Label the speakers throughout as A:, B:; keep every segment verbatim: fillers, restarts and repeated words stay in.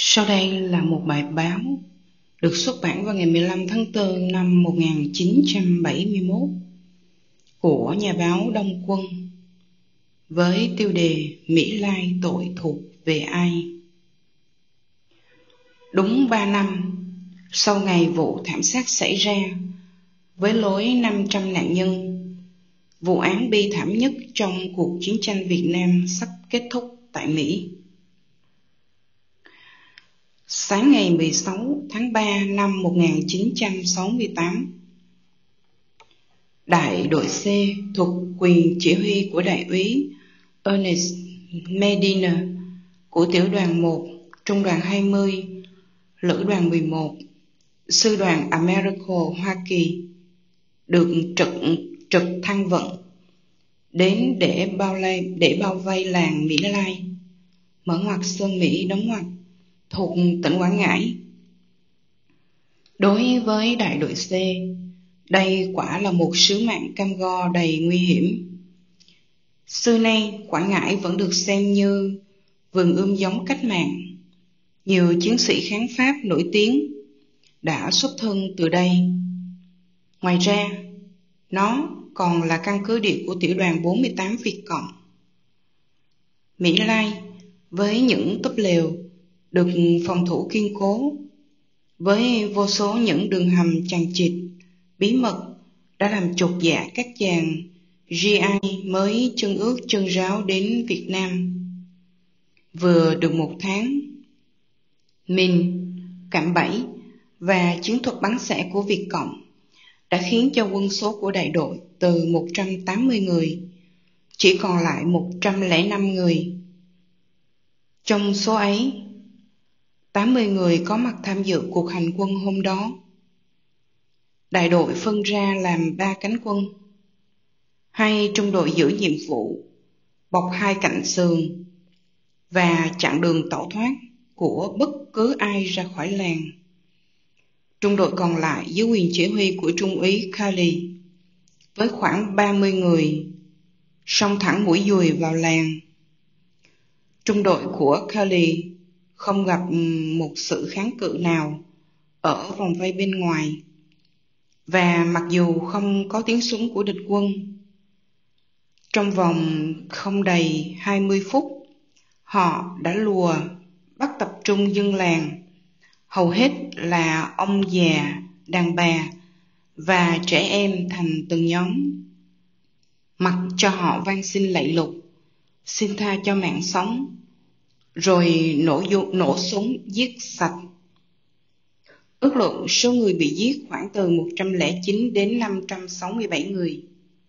A: Sau đây là một bài báo được xuất bản vào ngày mười lăm tháng tư năm một nghìn chín trăm bảy mươi mốt của nhà báo Đông Quân với tiêu đề Mỹ Lai tội thuộc về ai? Đúng ba năm sau ngày vụ thảm sát xảy ra với lối năm trăm nạn nhân, vụ án bi thảm nhất trong cuộc chiến tranh Việt Nam sắp kết thúc tại Mỹ. Sáng ngày mười sáu tháng ba năm một nghìn chín trăm sáu mươi tám, đại đội C thuộc quyền chỉ huy của đại úy Ernest Medina của tiểu đoàn một, trung đoàn hai mươi, lữ đoàn mười một, sư đoàn America Hoa Kỳ được trực trực thăng vận đến để bao vây để bao vây làng Mỹ Lai, mở ngoặc Sơn Mỹ đóng ngoặc, thuộc tỉnh Quảng Ngãi. Đối với đại đội C, đây quả là một sứ mạng cam go đầy nguy hiểm. Xưa nay, Quảng Ngãi vẫn được xem như vườn ươm giống cách mạng. Nhiều chiến sĩ kháng Pháp nổi tiếng đã xuất thân từ đây. Ngoài ra, nó còn là căn cứ địa của tiểu đoàn bốn mươi tám Việt Cộng. Mỹ Lai với những túp lều được phòng thủ kiên cố, với vô số những đường hầm chằng chịt, bí mật đã làm chột dạ các chàng giê i mới chân ướt chân ráo đến Việt Nam. Vừa được một tháng, mìn, cạm bẫy và chiến thuật bắn xẻ của Việt Cộng đã khiến cho quân số của đại đội từ một trăm tám mươi người chỉ còn lại một trăm lẻ năm người. Trong số ấy, tám mươi người có mặt tham dự cuộc hành quân hôm đó. Đại đội phân ra làm ba cánh quân. Hai trung đội giữ nhiệm vụ bọc hai cạnh sườn và chặn đường tẩu thoát của bất cứ ai ra khỏi làng. Trung đội còn lại dưới quyền chỉ huy của trung úy Kali với khoảng ba mươi người xông thẳng mũi dùi vào làng. Trung đội của Kali không gặp một sự kháng cự nào ở vòng vây bên ngoài, và mặc dù không có tiếng súng của địch quân, trong vòng không đầy hai mươi phút, họ đã lùa bắt tập trung dân làng, hầu hết là ông già, đàn bà và trẻ em thành từng nhóm, mặc cho họ van xin lạy lục, xin tha cho mạng sống, rồi nổ, nổ súng giết sạch. Ước lượng số người bị giết khoảng từ một trăm lẻ chín đến năm trăm sáu mươi bảy người.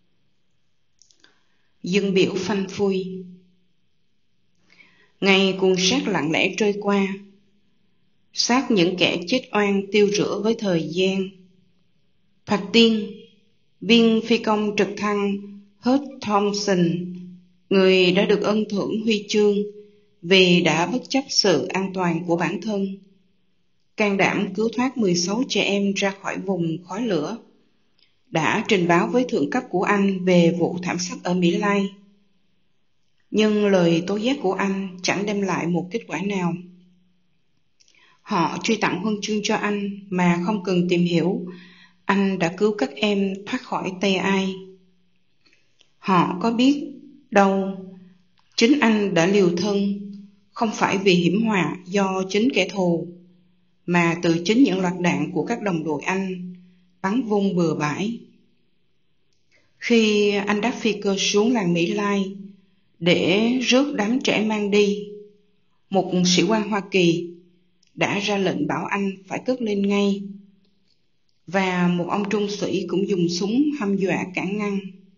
A: Dân biểu phanh phui. Ngày cuồng sát lặng lẽ trôi qua, xác những kẻ chết oan tiêu rửa với thời gian. Thoạt tiên, viên phi công trực thăng Hurt Thompson, người đã được ân thưởng huy chương vì đã bất chấp sự an toàn của bản thân, can đảm cứu thoát mười sáu trẻ em ra khỏi vùng khói lửa, đã trình báo với thượng cấp của Anh về vụ thảm sát ở Mỹ Lai. Nhưng lời tố giác của Anh chẳng đem lại một kết quả nào. Họ truy tặng huân chương cho Anh mà không cần tìm hiểu Anh đã cứu các em thoát khỏi tay ai. Họ có biết đâu chính Anh đã liều thân, không phải vì hiểm họa do chính kẻ thù, mà từ chính những loạt đạn của các đồng đội Anh bắn vung bừa bãi. Khi anh đáp phi cơ xuống làng Mỹ Lai để rước đám trẻ mang đi, một sĩ quan Hoa Kỳ đã ra lệnh bảo anh phải cất lên ngay, và một ông trung sĩ cũng dùng súng hăm dọa cản ngăn.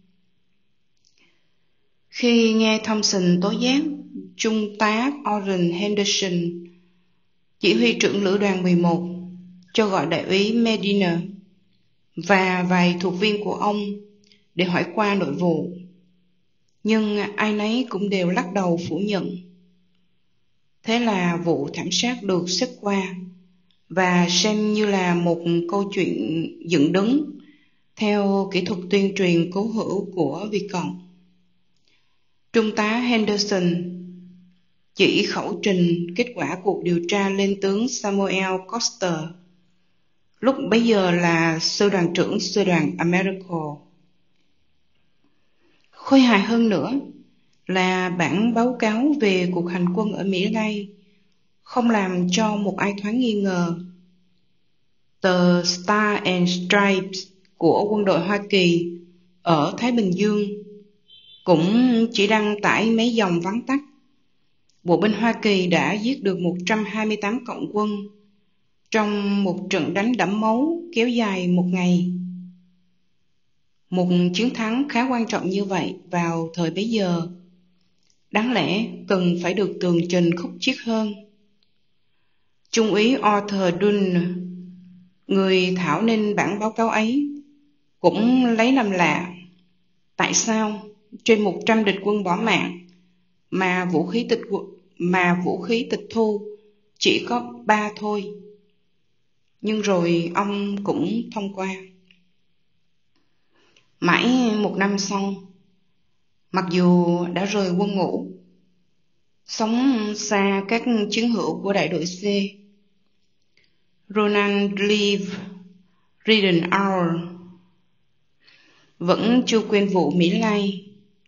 A: Khi nghe Thompson tố giác, Trung tá Orrin Henderson, chỉ huy trưởng lữ đoàn mười một, cho gọi đại úy Medina và vài thuộc viên của ông để hỏi qua nội vụ. Nhưng ai nấy cũng đều lắc đầu phủ nhận. Thế là vụ thảm sát được xếp qua và xem như là một câu chuyện dựng đứng theo kỹ thuật tuyên truyền cố hữu của Việt Cộng. Trung tá Henderson chỉ khẩu trình kết quả cuộc điều tra lên tướng Samuel Coster, lúc bấy giờ là sư đoàn trưởng sư đoàn America. Khôi hài hơn nữa là bản báo cáo về cuộc hành quân ở Mỹ Lai không làm cho một ai thoáng nghi ngờ. Tờ Star and Stripes của quân đội Hoa Kỳ ở Thái Bình Dương cũng chỉ đăng tải mấy dòng vắn tắt: bộ binh Hoa Kỳ đã giết được một trăm hai mươi tám cộng quân trong một trận đánh đẫm máu kéo dài một ngày. Một chiến thắng khá quan trọng như vậy vào thời bấy giờ đáng lẽ cần phải được tường trình khúc chiết hơn. Trung úy Arthur Dunn, người thảo nên bản báo cáo ấy, cũng lấy làm lạ tại sao trên một trăm địch quân bỏ mạng mà vũ khí tịch mà vũ khí tịch thu chỉ có ba thôi. Nhưng rồi ông cũng thông qua. Mãi một năm sau, mặc dù đã rời quân ngũ, sống xa các chiến hữu của đại đội C, Ronald Lee Ridenhour vẫn chưa quên vụ Mỹ Lai.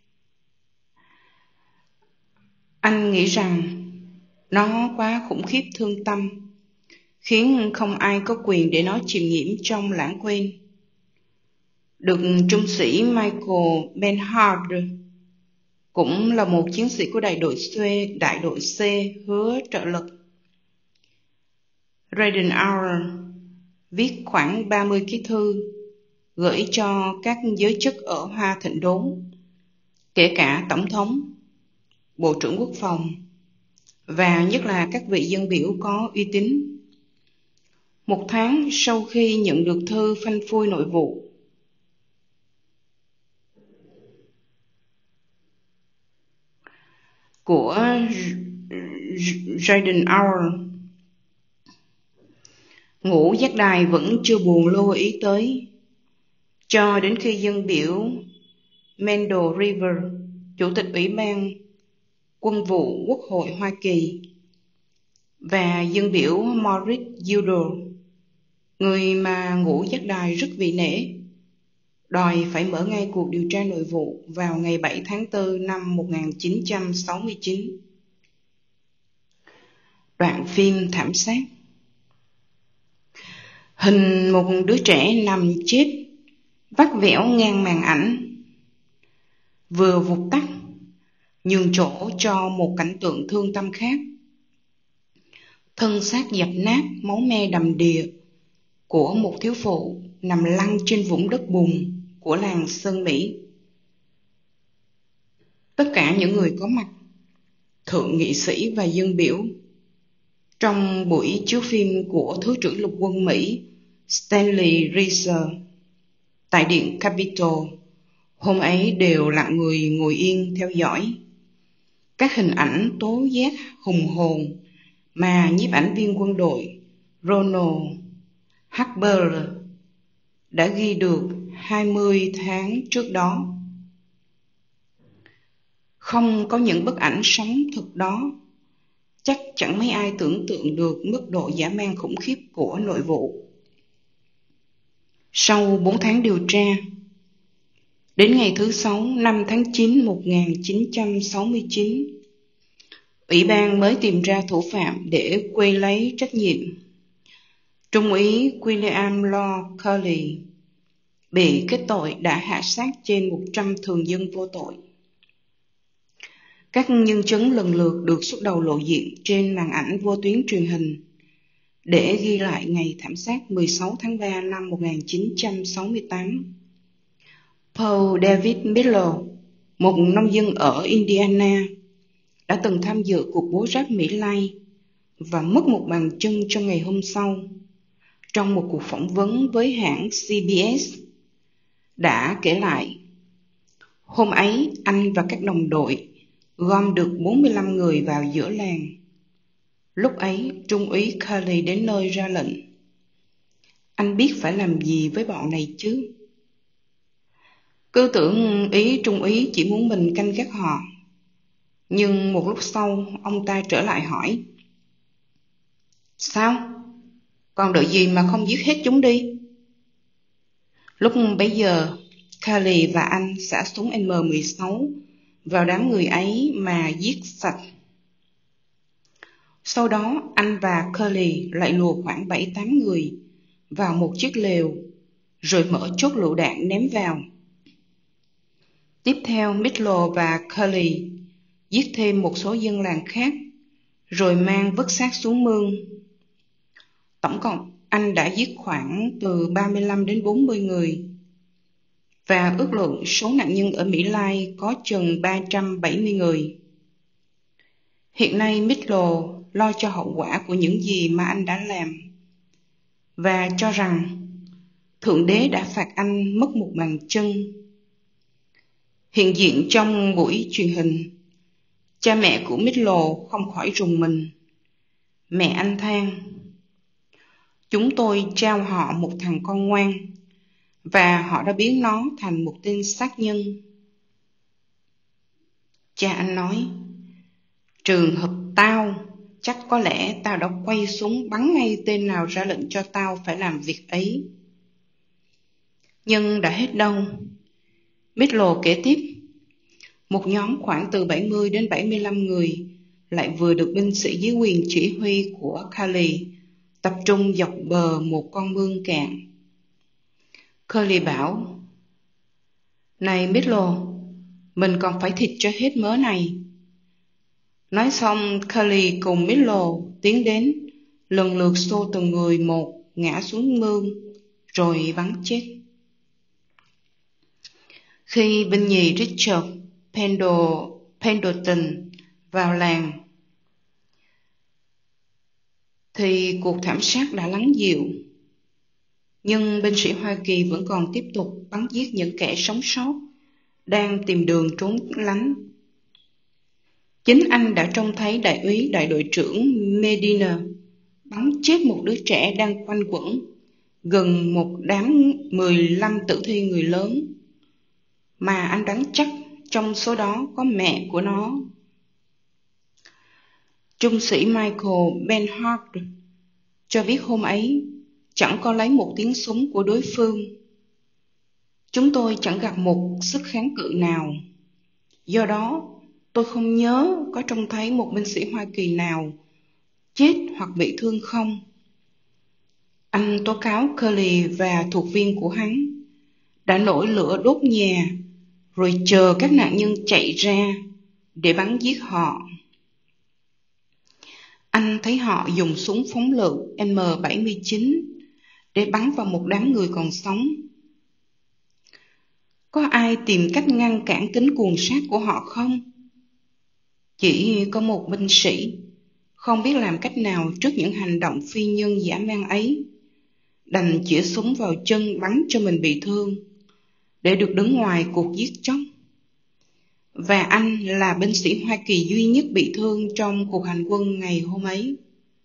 A: Anh nghĩ rằng nó quá khủng khiếp thương tâm, khiến không ai có quyền để nó chìm nhiễm trong lãng quên. Được trung sĩ Michael Benhard, cũng là một chiến sĩ của đại đội C, đại đội C hứa trợ lực. Ridenhour viết khoảng ba mươi ký thư gửi cho các giới chức ở Hoa Thịnh Đốn, kể cả Tổng thống, Bộ trưởng Quốc phòng, và nhất là các vị dân biểu có uy tín. Một tháng sau khi nhận được thư phanh phui nội vụ, của Ridenhour, Ngũ Giác Đài vẫn chưa buồn lưu ý tới, cho đến khi dân biểu Mendel River, Chủ tịch Ủy ban Quân vụ Quốc hội Hoa Kỳ, và dân biểu Maurice Udall, người mà Ngũ Giác Đài rất vị nể, đòi phải mở ngay cuộc điều tra nội vụ vào ngày bảy tháng tư năm một nghìn chín trăm sáu mươi chín. Đoạn phim thảm sát. Hình một đứa trẻ nằm chết vắt vẻo ngang màn ảnh, vừa vụt tắt, nhường chỗ cho một cảnh tượng thương tâm khác. Thân xác dập nát, máu me đầm đìa của một thiếu phụ nằm lăn trên vũng đất bùn của làng Sơn Mỹ. Tất cả những người có mặt, thượng nghị sĩ và dân biểu, trong buổi chiếu phim của Thứ trưởng Lục quân Mỹ Stanley Reiser tại Điện Capitol hôm ấy đều lặng người ngồi yên theo dõi. Các hình ảnh tố giác hùng hồn mà nhiếp ảnh viên quân đội Ronald Harper đã ghi được hai mươi tháng trước đó. Không có những bức ảnh sống thực đó, chắc chẳng mấy ai tưởng tượng được mức độ dã man khủng khiếp của nội vụ. Sau bốn tháng điều tra, đến ngày thứ sáu năm tháng chín một nghìn chín trăm sáu mươi chín, Ủy ban mới tìm ra thủ phạm để quay lấy trách nhiệm. Trung úy William Law Curley bị kết tội đã hạ sát trên một trăm thường dân vô tội. Các nhân chứng lần lượt được xuất đầu lộ diện trên màn ảnh vô tuyến truyền hình để ghi lại ngày thảm sát mười sáu tháng ba năm một nghìn chín trăm sáu mươi tám. Paul David Miller, một nông dân ở Indiana, đã từng tham dự cuộc bố ráp Mỹ Lai và mất một bàn chân trong ngày hôm sau. Trong một cuộc phỏng vấn với hãng C B S, đã kể lại: hôm ấy anh và các đồng đội gom được bốn mươi lăm người vào giữa làng. Lúc ấy Trung úy Curley đến nơi ra lệnh: anh biết phải làm gì với bọn này chứ? Cứ tưởng ý Trung úy chỉ muốn mình canh gác họ. Nhưng một lúc sau, ông ta trở lại hỏi: Sao? Còn đợi gì mà không giết hết chúng đi? Lúc bấy giờ, Carly và anh xả súng M mười sáu vào đám người ấy mà giết sạch. Sau đó, anh và Carly lại lùa khoảng bảy tám người vào một chiếc lều, rồi mở chốt lựu đạn ném vào. Tiếp theo, Mitlow và Carly giết thêm một số dân làng khác, rồi mang vứt xác xuống mương. Tổng cộng, anh đã giết khoảng từ ba mươi lăm đến bốn mươi người, và ước lượng số nạn nhân ở Mỹ Lai có chừng ba trăm bảy mươi người. Hiện nay, Mitlow lo cho hậu quả của những gì mà anh đã làm, và cho rằng Thượng Đế đã phạt anh mất một bàn chân. Hiện diện trong buổi truyền hình, cha mẹ của Mitlow không khỏi rùng mình. Mẹ anh than: Chúng tôi trao họ một thằng con ngoan, và họ đã biến nó thành một tên sát nhân. Cha anh nói: Trường hợp tao, chắc có lẽ tao đã quay súng bắn ngay tên nào ra lệnh cho tao phải làm việc ấy. Nhưng đã hết đâu. Mitlow kể tiếp: Một nhóm khoảng từ bảy mươi đến bảy mươi lăm người lại vừa được binh sĩ dưới quyền chỉ huy của Carly tập trung dọc bờ một con mương cạn. Carly bảo: Này Mitlow, mình còn phải thịt cho hết mớ này. Nói xong, Carly cùng Mitlow tiến đến, lần lượt xô từng người một ngã xuống mương, rồi bắn chết. Khi binh nhì Richard Pendleton vào làng, thì cuộc thảm sát đã lắng dịu. Nhưng binh sĩ Hoa Kỳ vẫn còn tiếp tục bắn giết những kẻ sống sót đang tìm đường trốn lánh. Chính anh đã trông thấy đại úy đại đội trưởng Medina bắn chết một đứa trẻ đang quanh quẩn gần một đám mười lăm tử thi người lớn, mà anh đoán chắc trong số đó có mẹ của nó. Trung sĩ Michael Benhart cho biết hôm ấy chẳng có lấy một tiếng súng của đối phương. Chúng tôi chẳng gặp một sức kháng cự nào. Do đó, tôi không nhớ có trông thấy một binh sĩ Hoa Kỳ nào chết hoặc bị thương không. Anh tố cáo Carly và thuộc viên của hắn đã nổi lửa đốt nhà, rồi chờ các nạn nhân chạy ra để bắn giết họ. Anh thấy họ dùng súng phóng lựu M bảy mươi chín để bắn vào một đám người còn sống. Có ai tìm cách ngăn cản tính cuồng sát của họ không? Chỉ có một binh sĩ không biết làm cách nào trước những hành động phi nhân dã man ấy, đành chĩa súng vào chân bắn cho mình bị thương để được đứng ngoài cuộc giết chóc. Và anh là binh sĩ Hoa Kỳ duy nhất bị thương trong cuộc hành quân ngày hôm ấy.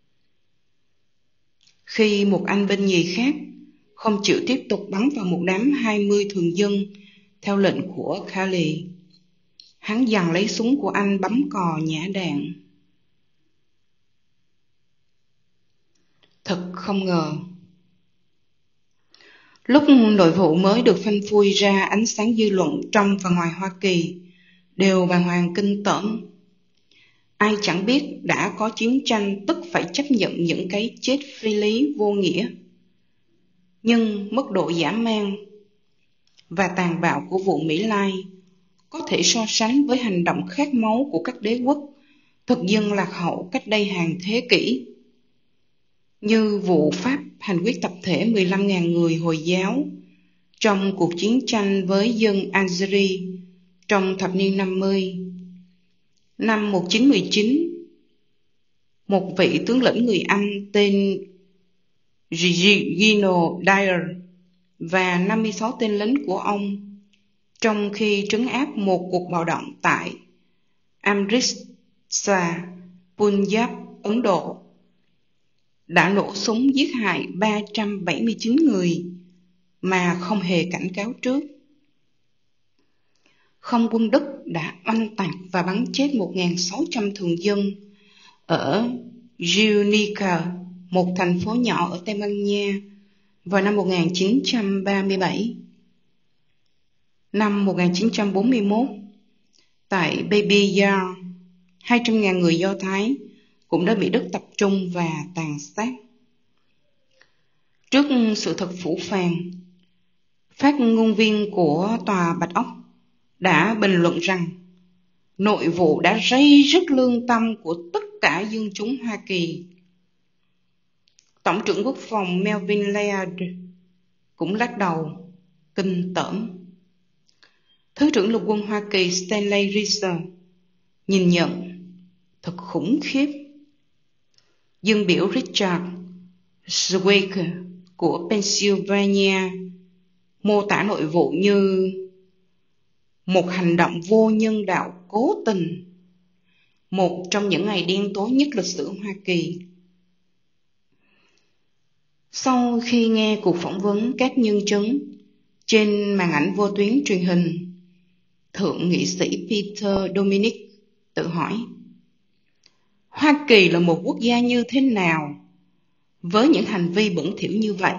A: Khi một anh binh nhì khác không chịu tiếp tục bắn vào một đám hai mươi thường dân theo lệnh của Carly, hắn giằng lấy súng của anh bấm cò nhả đạn. Thật không ngờ, lúc nội vụ mới được phanh phui ra ánh sáng, dư luận trong và ngoài Hoa Kỳ đều bàng hoàng kinh tởm. Ai chẳng biết đã có chiến tranh tức phải chấp nhận những cái chết phi lý vô nghĩa. Nhưng mức độ dã man và tàn bạo của vụ Mỹ Lai có thể so sánh với hành động khát máu của các đế quốc thực dân lạc hậu cách đây hàng thế kỷ, như vụ Pháp hành quyết tập thể mười lăm nghìn người Hồi giáo trong cuộc chiến tranh với dân Algeria trong thập niên năm mươi. Năm một nghìn chín trăm mười chín, một vị tướng lĩnh người Anh tên Gino Dyer và năm mươi sáu tên lính của ông, trong khi trấn áp một cuộc bạo động tại Amritsar, Punjab, Ấn Độ, đã nổ súng giết hại ba trăm bảy mươi chín người mà không hề cảnh cáo trước. Không quân Đức đã oanh tạc và bắn chết một nghìn sáu trăm thường dân ở Guernica, một thành phố nhỏ ở Tây Ban Nha, vào năm một nghìn chín trăm ba mươi bảy. Năm một nghìn chín trăm bốn mươi mốt, tại Baby Yar, hai trăm nghìn người Do Thái cũng đã bị Đức tập trung và tàn sát. Trước sự thật phũ phàng, phát ngôn viên của Tòa Bạch Ốc đã bình luận rằng nội vụ đã rây rứt lương tâm của tất cả dân chúng Hoa Kỳ. Tổng trưởng Quốc phòng Melvin Laird cũng lắc đầu kinh tởm. Thứ trưởng Lục quân Hoa Kỳ Stanley Reiser nhìn nhận thật khủng khiếp. Dân biểu Richard Zwick của Pennsylvania mô tả nội vụ như một hành động vô nhân đạo cố tình, một trong những ngày đen tối nhất lịch sử Hoa Kỳ. Sau khi nghe cuộc phỏng vấn các nhân chứng trên màn ảnh vô tuyến truyền hình, Thượng nghị sĩ Peter Dominic tự hỏi, Hoa Kỳ là một quốc gia như thế nào với những hành vi bẩn thỉu như vậy?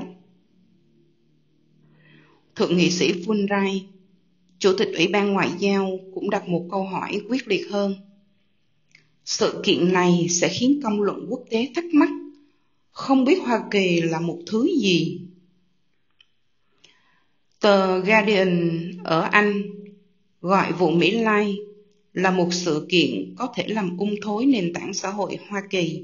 A: Thượng nghị sĩ Fulbright, Chủ tịch Ủy ban Ngoại giao, cũng đặt một câu hỏi quyết liệt hơn. Sự kiện này sẽ khiến công luận quốc tế thắc mắc, không biết Hoa Kỳ là một thứ gì. Tờ Guardian ở Anh gọi vụ Mỹ Lai là một sự kiện có thể làm ung thối nền tảng xã hội Hoa Kỳ.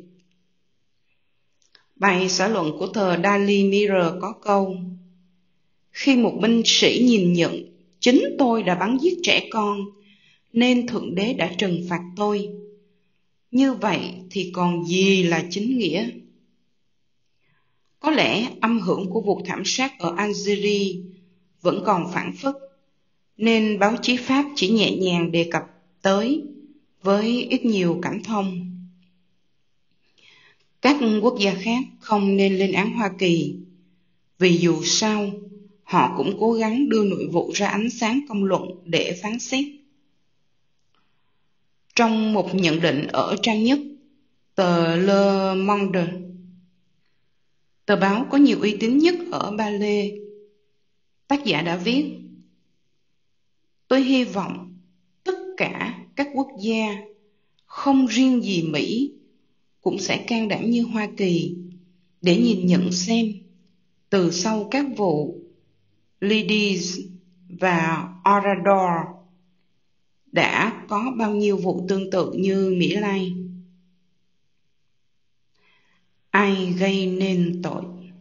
A: Bài xã luận của tờ Daily Mirror có câu, khi một binh sĩ nhìn nhận chính tôi đã bắn giết trẻ con nên Thượng Đế đã trừng phạt tôi, như vậy thì còn gì là chính nghĩa? Có lẽ âm hưởng của vụ thảm sát ở Algeria vẫn còn phảng phất, nên báo chí Pháp chỉ nhẹ nhàng đề cập tới với ít nhiều cảm thông. Các quốc gia khác không nên lên án Hoa Kỳ, vì dù sao họ cũng cố gắng đưa nội vụ ra ánh sáng công luận để phán xét. Trong một nhận định ở trang nhất tờ Le Monde, tờ báo có nhiều uy tín nhất ở Ba Lê, tác giả đã viết, tôi hy vọng tất cả các quốc gia, không riêng gì Mỹ, cũng sẽ can đảm như Hoa Kỳ để nhìn nhận xem từ sau các vụ Lidis và Orador đã có bao nhiêu vụ tương tự như Mỹ Lai. Ai gây nên tội?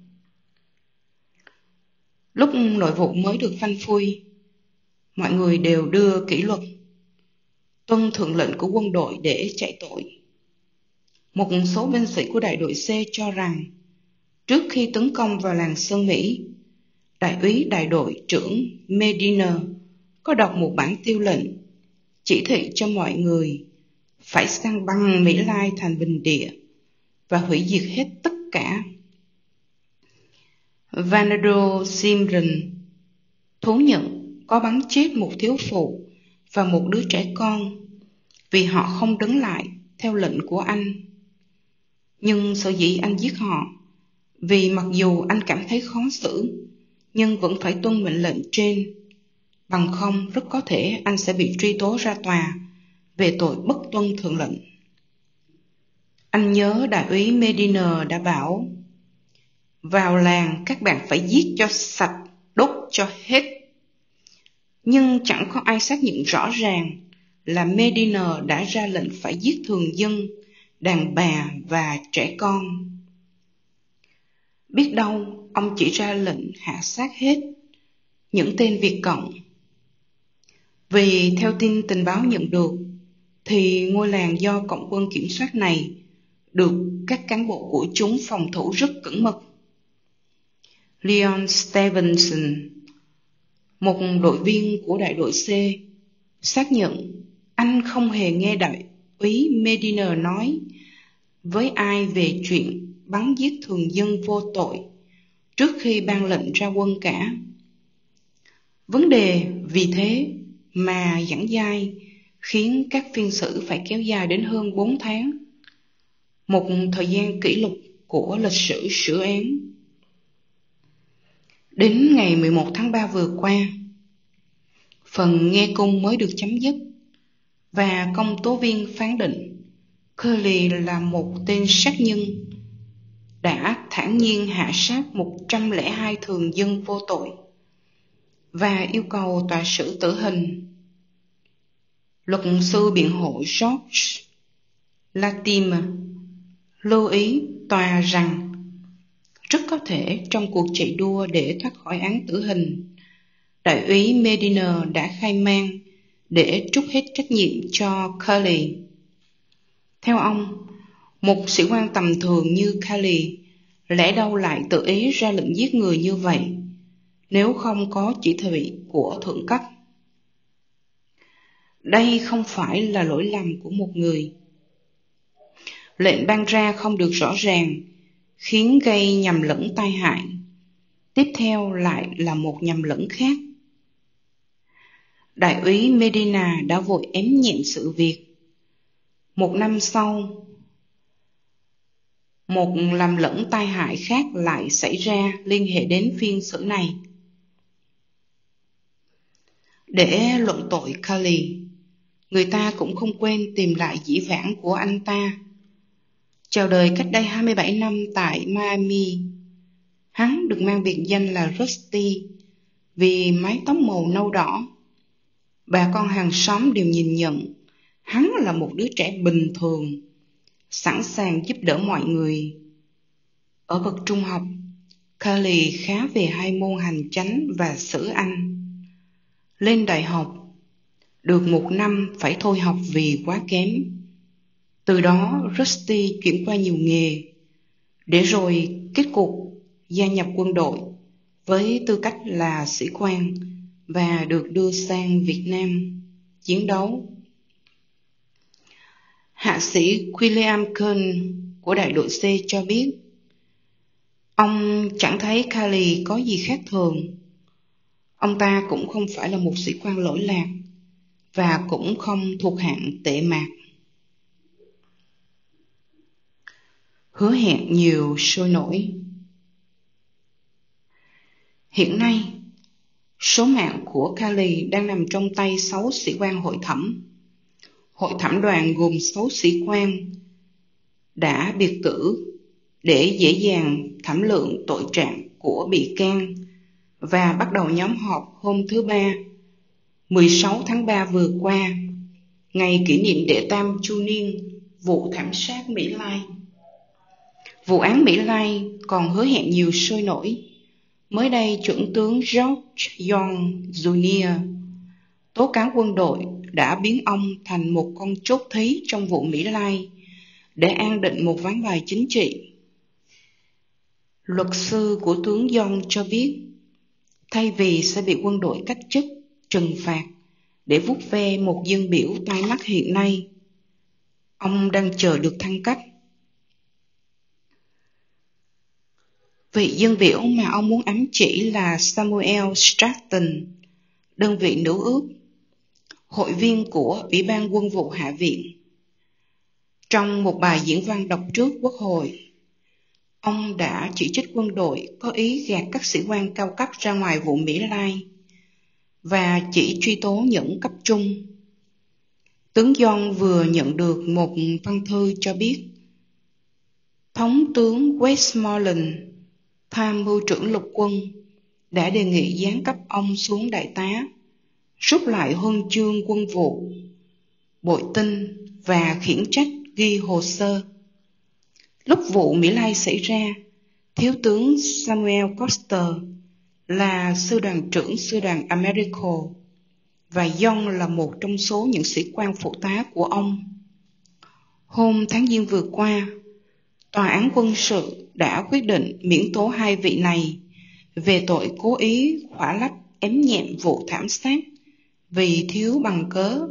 A: Lúc nội vụ mới được phanh phui, mọi người đều đưa kỷ luật, tuân thượng lệnh của quân đội để chạy tội. Một số binh sĩ của đại đội C cho rằng trước khi tấn công vào làng Sơn Mỹ, đại úy đại đội trưởng Medina có đọc một bản tiêu lệnh chỉ thị cho mọi người phải san băng Mỹ Lai thành bình địa và hủy diệt hết tất cả. Vanado Simrin thú nhận có bắn chết một thiếu phụ và một đứa trẻ con vì họ không đứng lại theo lệnh của anh. Nhưng sở dĩ anh giết họ vì mặc dù anh cảm thấy khó xử nhưng vẫn phải tuân mệnh lệnh trên, bằng không rất có thể anh sẽ bị truy tố ra tòa về tội bất tuân thượng lệnh. Anh nhớ đại úy Medina đã bảo, vào làng các bạn phải giết cho sạch, đốt cho hết. Nhưng chẳng có ai xác nhận rõ ràng là Medina đã ra lệnh phải giết thường dân, đàn bà và trẻ con. Biết đâu ông chỉ ra lệnh hạ sát hết những tên Việt Cộng. Vì theo tin tình báo nhận được, thì ngôi làng do Cộng quân kiểm soát này được các cán bộ của chúng phòng thủ rất cẩn mật. Leon Stevenson, một đội viên của đại đội C, xác nhận anh không hề nghe đại úy Medina nói với ai về chuyện bắn giết thường dân vô tội trước khi ban lệnh ra quân cả. Vấn đề vì thế mà giảng dai khiến các phiên xử phải kéo dài đến hơn bốn tháng, một thời gian kỷ lục của lịch sử xử án. Đến ngày mười một tháng ba vừa qua, phần nghe cung mới được chấm dứt và công tố viên phán định Curley là một tên sát nhân đã thản nhiên hạ sát một trăm lẻ hai thường dân vô tội và yêu cầu tòa xử tử hình. Luật sư biện hộ George Latimer lưu ý tòa rằng rất có thể trong cuộc chạy đua để thoát khỏi án tử hình, đại úy Medina đã khai man để trút hết trách nhiệm cho Curley. Theo ông, một sĩ quan tầm thường như Curley lẽ đâu lại tự ý ra lệnh giết người như vậy nếu không có chỉ thị của thượng cấp. Đây không phải là lỗi lầm của một người. Lệnh ban ra không được rõ ràng khiến gây nhầm lẫn tai hại. Tiếp theo lại là một nhầm lẫn khác. Đại úy Medina đã vội ém nhẹm sự việc. Một năm sau, một lầm lẫn tai hại khác lại xảy ra liên hệ đến phiên xử này. Để luận tội Curley, người ta cũng không quên tìm lại dĩ vãng của anh ta. Chào đời cách đây hai mươi bảy năm tại Miami, hắn được mang biệt danh là Rusty vì mái tóc màu nâu đỏ. Bà con hàng xóm đều nhìn nhận hắn là một đứa trẻ bình thường, sẵn sàng giúp đỡ mọi người. Ở bậc trung học, Curley khá về hai môn hành chánh và sử Anh. Lên đại học, được một năm phải thôi học vì quá kém. Từ đó Rusty chuyển qua nhiều nghề, để rồi kết cục gia nhập quân đội với tư cách là sĩ quan và được đưa sang Việt Nam chiến đấu. Hạ sĩ William Kern của đại đội C cho biết, ông chẳng thấy Curley có gì khác thường. Ông ta cũng không phải là một sĩ quan lỗi lạc và cũng không thuộc hạng tệ mạc. Hứa hẹn nhiều sôi nổi. Hiện nay, số mạng của Curley đang nằm trong tay sáu sĩ quan hội thẩm. Hội thẩm đoàn gồm sáu sĩ quan đã biệt cử để dễ dàng thẩm lượng tội trạng của bị can và bắt đầu nhóm họp hôm thứ Ba, mười sáu tháng ba vừa qua, ngày kỷ niệm đệ tam chu niên vụ thảm sát Mỹ Lai. Vụ án Mỹ Lai còn hứa hẹn nhiều sôi nổi. Mới đây, chuẩn tướng George Young Junior tố cáo quân đội đã biến ông thành một con chốt thí trong vụ Mỹ Lai để an định một ván bài chính trị. Luật sư của tướng Young cho biết, thay vì sẽ bị quân đội cách chức, trừng phạt để vuốt ve một dân biểu tai mắt hiện nay, ông đang chờ được thăng cấp. Vị dân biểu mà ông muốn ám chỉ là Samuel Stratton, đơn vị nữ ước, hội viên của Ủy ban Quân vụ Hạ viện. Trong một bài diễn văn đọc trước Quốc hội, ông đã chỉ trích quân đội có ý gạt các sĩ quan cao cấp ra ngoài vụ Mỹ Lai và chỉ truy tố những cấp trung. Tướng John vừa nhận được một văn thư cho biết Thống tướng Westmoreland, tham mưu trưởng lục quân, đã đề nghị giáng cấp ông xuống đại tá, rút lại huân chương quân vụ, bội tinh và khiển trách ghi hồ sơ. Lúc vụ Mỹ Lai xảy ra, thiếu tướng Samuel Coster là sư đoàn trưởng sư đoàn Americo và Young là một trong số những sĩ quan phụ tá của ông. Hôm tháng Giêng vừa qua, Tòa án quân sự đã quyết định miễn tố hai vị này về tội cố ý khỏa lấp ém nhẹm vụ thảm sát vì thiếu bằng cớ.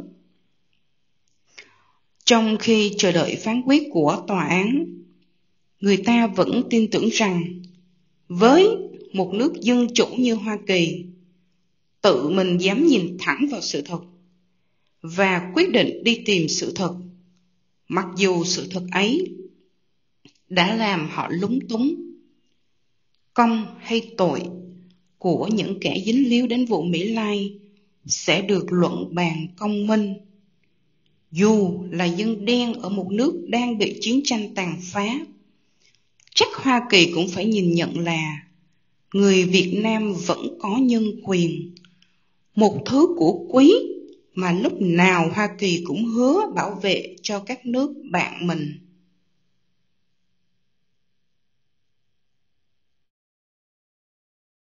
A: Trong khi chờ đợi phán quyết của tòa án, người ta vẫn tin tưởng rằng với một nước dân chủ như Hoa Kỳ, tự mình dám nhìn thẳng vào sự thật và quyết định đi tìm sự thật, mặc dù sự thật ấy đã làm họ lúng túng. Công hay tội của những kẻ dính líu đến vụ Mỹ Lai sẽ được luận bàn công minh. Dù là dân đen ở một nước đang bị chiến tranh tàn phá, chắc Hoa Kỳ cũng phải nhìn nhận là người Việt Nam vẫn có nhân quyền, một thứ của quý mà lúc nào Hoa Kỳ cũng hứa bảo vệ cho các nước bạn mình.